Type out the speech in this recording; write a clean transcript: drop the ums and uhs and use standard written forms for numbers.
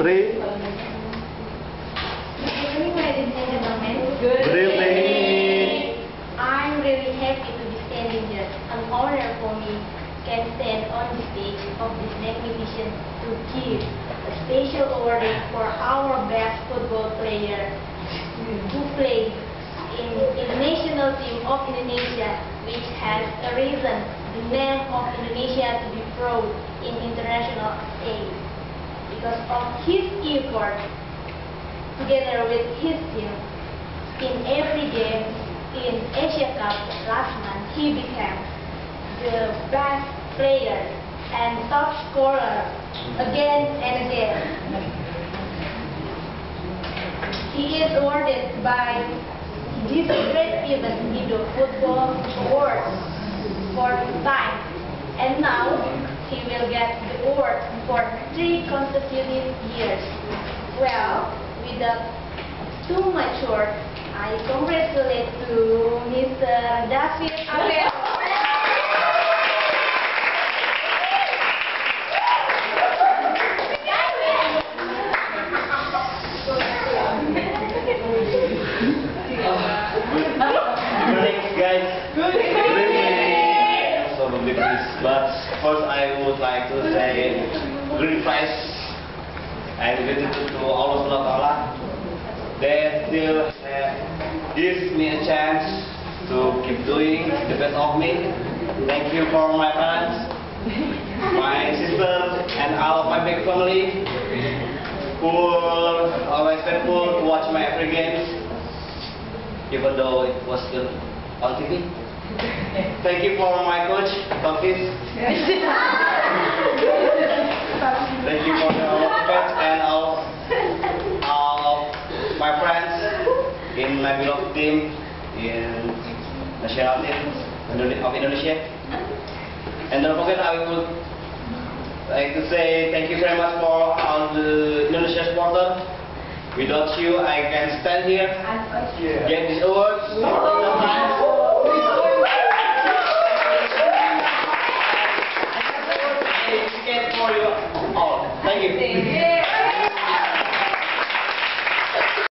3. Good evening, ladies and gentlemen. Good evening. I'm really happy to be standing here. An honor for me can stand on the stage of this magnificent to give a special award for our best football player who plays in the national team of Indonesia, which has arisen the name of Indonesia to be proud in international stage. Because of his effort, together with his team, in every game in Asia Cup last month, he became the best player and top scorer again and again. He is awarded by this great event Indo Football Awards for the time, and now he will get the award for 3 consecutive years. Well, without too much work, I congratulate to Mr. David Abel. Good evening. So but first I would like to say great prize and gratitude to Allah Subhanahu wa Taala that still gives me a chance to keep doing the best of me. Thank you for my parents, my sister, and all of my big family who are always faithful to watch my every games, even though it was still on TV. Thank you for my coach, Tofis. Thank you for the coach and all my friends in my beloved team in national team of Indonesia. And don't forget, I would like to say thank you very much for all the Indonesia supporters. Without you, I can stand here, get this award. For you all. Thank you.